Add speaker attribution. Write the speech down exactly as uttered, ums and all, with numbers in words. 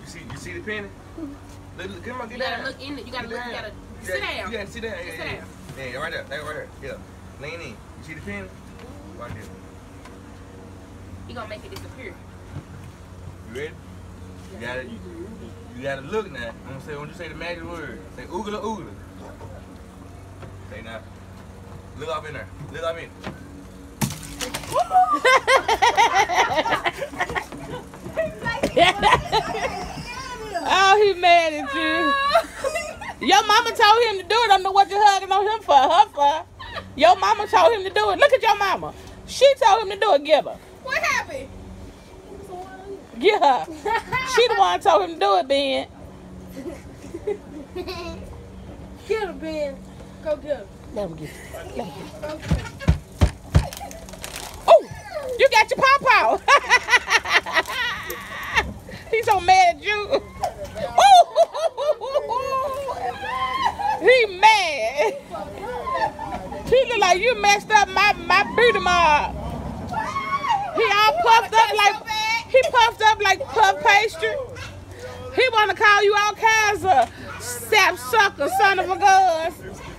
Speaker 1: see, you see the penny? Look, look, come on, get
Speaker 2: You gotta
Speaker 1: down.
Speaker 2: look in it. You gotta look. You gotta
Speaker 1: You
Speaker 2: sit
Speaker 1: gotta-
Speaker 2: down.
Speaker 1: You gotta sit down. Yeah,
Speaker 2: Sit
Speaker 1: yeah,
Speaker 2: down.
Speaker 1: yeah. Yeah, right there. That right there. Yeah. Lean in. You see the penny? Right there.
Speaker 2: You gonna make it disappear.
Speaker 1: You ready? You gotta, you, you gotta look now. I'm gonna say when you say the magic word, say oogla oogla. Say now. Look up in there. Look up in.
Speaker 3: Oh, he mad at you. Your mama told him to do it. I don't know what you're hugging on him for. Her for. Your mama told him to do it. Look at your mama. She told him to do it. Give her.
Speaker 2: What happened?
Speaker 3: Get her. She the one told him to do it, Ben.
Speaker 2: Get her, Ben. Go get her.
Speaker 3: Let him get it. Let him get it. Oh, you got your pop out. He's so mad at you. Ooh, he mad. He look like you messed up my, my beauty mark. He all puffed up like, he puffed up like puff pastry. He want to call you all kinds of sap sucker, son of a gun.